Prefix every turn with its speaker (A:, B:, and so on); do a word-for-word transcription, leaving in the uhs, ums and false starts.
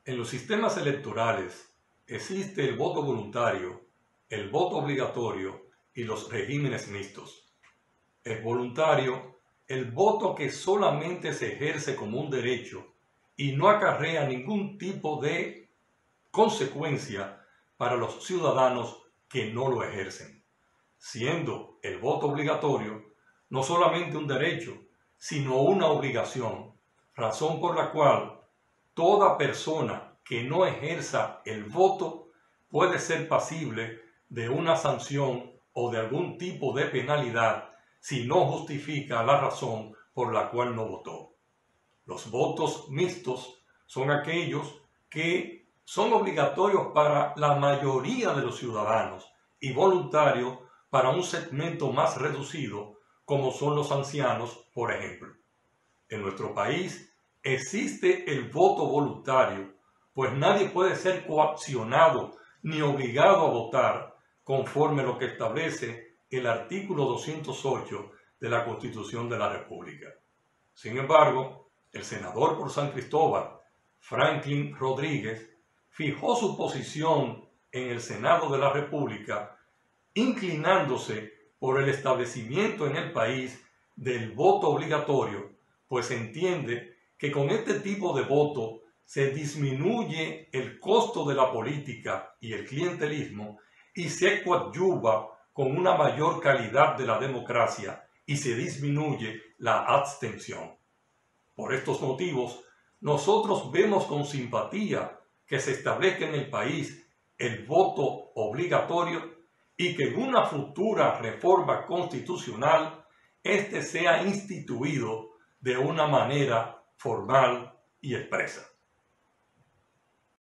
A: En los sistemas electorales existe el voto voluntario, el voto obligatorio y los regímenes mixtos. Es voluntario el voto que solamente se ejerce como un derecho y no acarrea ningún tipo de consecuencia para los ciudadanos que no lo ejercen, siendo el voto obligatorio no solamente un derecho, sino una obligación, razón por la cual toda persona que no ejerza el voto puede ser pasible de una sanción o de algún tipo de penalidad si no justifica la razón por la cual no votó. Los votos mixtos son aquellos que son obligatorios para la mayoría de los ciudadanos y voluntarios para un segmento más reducido, como son los ancianos, por ejemplo. En nuestro país existe el voto voluntario, pues nadie puede ser coaccionado ni obligado a votar conforme lo que establece el artículo doscientos ocho de la Constitución de la República. Sin embargo, el senador por San Cristóbal, Franklin Rodríguez, fijó su posición en el Senado de la República, inclinándose por el establecimiento en el país del voto obligatorio, pues entiende que con este tipo de voto se disminuye el costo de la política y el clientelismo y se coadyuva con una mayor calidad de la democracia y se disminuye la abstención. Por estos motivos, nosotros vemos con simpatía que se establezca en el país el voto obligatorio y que en una futura reforma constitucional éste sea instituido de una manera formal y expresa.